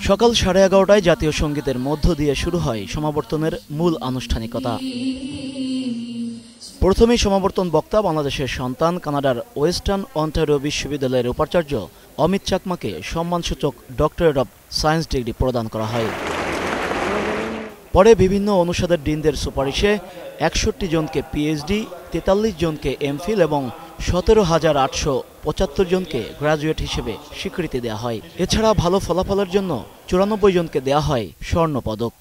সকাল 11:30টায় জাতীয় সঙ্গীতের মধ্য দিয়ে শুরু হয় সমাবর্তনের মূল আনুষ্ঠানিকতা। প্রথমেই সমাবর্তন বক্তা বাংলাদেশের সন্তান কানাডার ওয়েস্টার্ন অন্টারিও বিশ্ববিদ্যালয়ের উপাচার্য অমিত চাকমাকে সম্মানসূচক ডক্টরেট অব সায়েন্স ডিগ্রি প্রদান করা হয়। পরে বিভিন্ন অনুষদের ডিনদের সুপারিশে 61 জনকে পিএইচডি, 43 জনকে এমফিল এবং 17,875 জনকে গ্রাজুয়েট হিসেবে স্বীকৃতি দেওয়া হয়। এছাড়া ভালো ফলাফলের জন্য 94 জনকে দেওয়া হয় স্বর্ণপদক।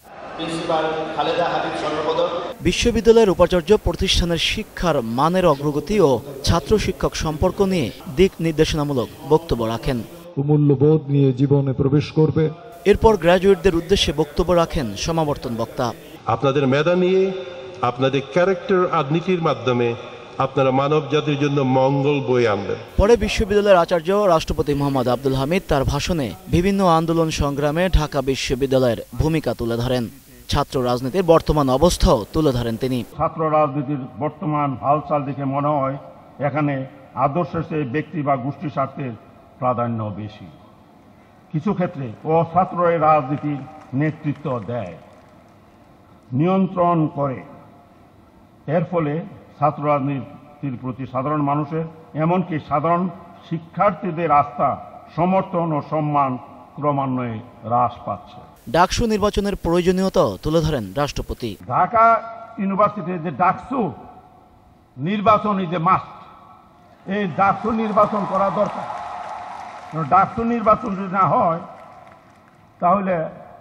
বিশ্ববিদ্যালয়ের উপাচার্য প্রতিষ্ঠানের শিক্ষার মানের অগ্রগতি ও ছাত্র শিক্ষক সম্পর্ক নিয়ে দিক নির্দেশনামূলক বক্তব্য রাখেন। মূল্যবোধ নিয়ে জীবনে প্রবেশ করবে। এরপর গ্র্যাজুয়েটদের উদ্দেশ্যে বক্তব্য রাখেন সমাবর্তন বক্তা। আপনাদের মেধা নিয়ে, আপনাদের ক্যারেক্টার আর নীতির মাধ্যমে আপনারা মানব জাতির জন্য মঙ্গল বয়ে আনবেন। পরে বিশ্ববিদ্যালয়ের আচার্য রাষ্ট্রপতি মোহাম্মদ আব্দুল হামিদ তার ভাষণে বিভিন্ন আন্দোলন সংগ্রামে ঢাকা বিশ্ববিদ্যালয়ের ভূমিকা তুলে ধরেন। ছাত্র রাজনীতির বর্তমান অবস্থাও তুলে ধরেন তিনি। ছাত্র রাজনীতির বর্তমান হালচাল দেখে মনে হয় এখানে আদর্শের চেয়ে ব্যক্তি বা গোষ্ঠী স্বার্থের প্রাধান্য বেশি। কিছু ক্ষেত্রে ছাত্ররা রাজনীতির নেতৃত্ব দেয়, নিয়ন্ত্রণ করে। এর ফলে ছাত্র রাজনীতির প্রতি সাধারণ মানুষের, এমনকি সাধারণ শিক্ষার্থীদের আস্থা, সমর্থন ও সম্মান ক্রমান্বয়ে হ্রাস পাচ্ছে। ডাকসু নির্বাচনের প্রয়োজনীয়তাও তুলে ধরেন রাষ্ট্রপতি। ঢাকা ইউনিভার্সিটির যে ডাকসু নির্বাচন ইজ এ মাস্ট। এই ডাকসু নির্বাচন করা দরকার। ডাকসু নির্বাচন যদি না হয় তাহলে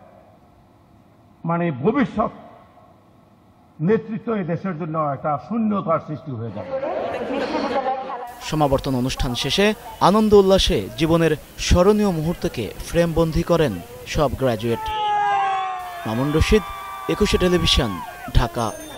ভবিষ্যৎ নেতৃত্ব এই দেশের জন্য একটা শূন্যতার সৃষ্টি হয়ে যাবে। সমাবর্তন অনুষ্ঠান শেষে আনন্দ উল্লাসে জীবনের স্মরণীয় মুহূর্তকে ফ্রেমবন্দি করেন সব গ্র্যাজুয়েট। মামুন রশিদ, একুশে টেলিভিশন, ঢাকা।